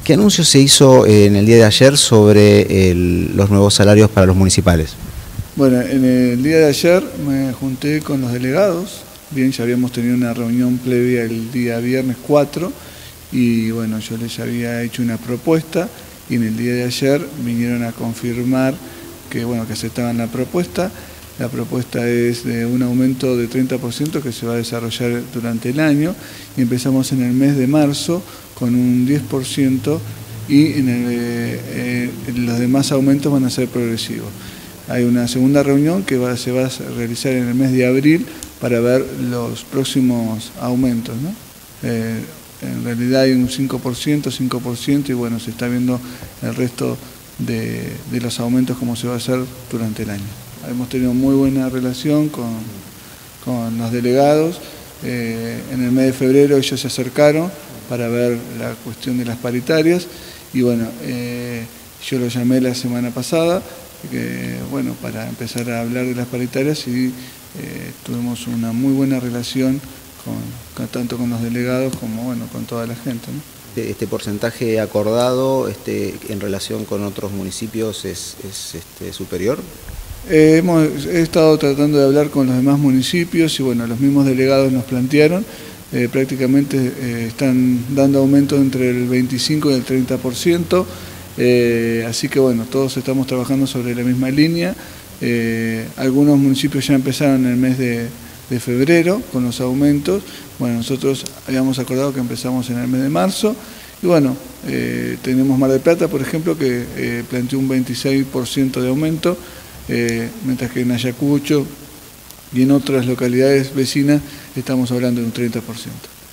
¿Qué anuncio se hizo en el día de ayer sobre los nuevos salarios para los municipales? Bueno, en el día de ayer me junté con los delegados. Bien, ya habíamos tenido una reunión previa el día viernes 4 y bueno, yo les había hecho una propuesta y en el día de ayer vinieron a confirmar que, bueno, que aceptaban la propuesta. La propuesta es de un aumento de 30% que se va a desarrollar durante el año y empezamos en el mes de marzo con un 10% y los demás aumentos van a ser progresivos. Hay una segunda reunión que se va a realizar en el mes de abril para ver los próximos aumentos, ¿no? En realidad hay un 5% y bueno, se está viendo el resto de los aumentos cómo se va a hacer durante el año. Hemos tenido muy buena relación con los delegados. En el mes de febrero ellos se acercaron para ver la cuestión de las paritarias y bueno, yo lo llamé la semana pasada bueno, para empezar a hablar de las paritarias y tuvimos una muy buena relación tanto con los delegados como bueno, con toda la gente, ¿no? ¿Este porcentaje acordado en relación con otros municipios es superior? He estado tratando de hablar con los demás municipios y bueno, los mismos delegados nos plantearon, prácticamente están dando aumentos entre el 25 y el 30%, así que bueno, todos estamos trabajando sobre la misma línea. Algunos municipios ya empezaron en el mes de febrero con los aumentos. Bueno, nosotros habíamos acordado que empezamos en el mes de marzo y bueno, tenemos Mar del Plata, por ejemplo, que planteó un 26% de aumento, mientras que en Ayacucho y en otras localidades vecinas estamos hablando de un 30%.